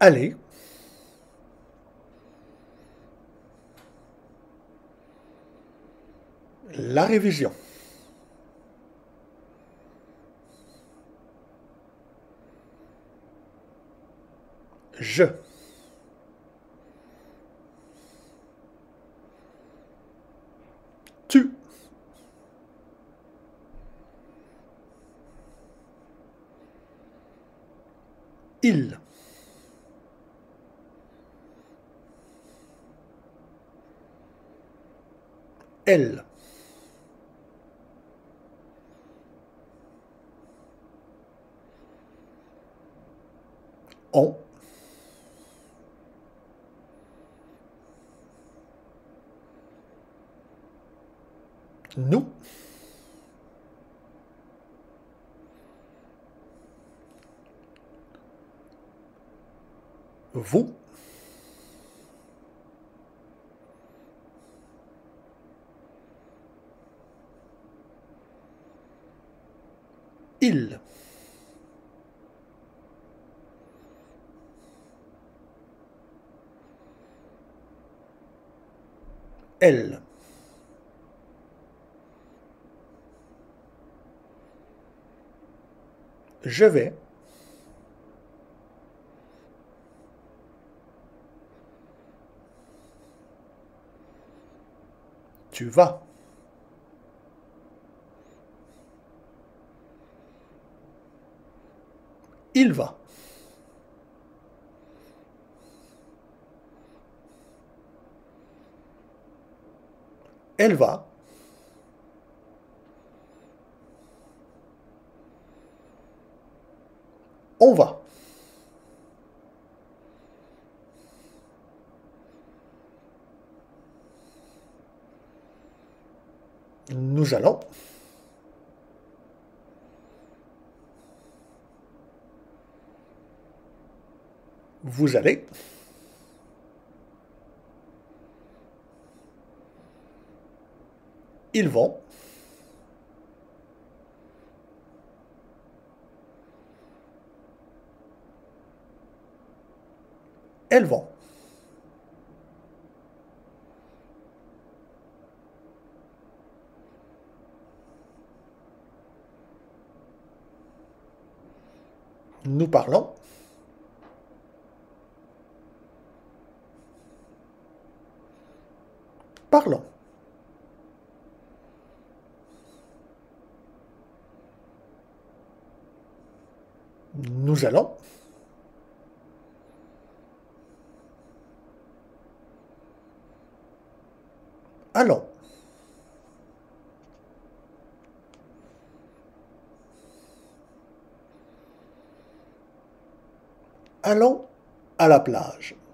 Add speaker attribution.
Speaker 1: aller, la révision. Je, tu, il, elle, on, nous, vous, il, elle, je vais, tu vas, il va, elle va, on va, nous allons, vous allez, ils vont, elles vont, nous parlons, parlons, nous allons, allons, allons à la plage.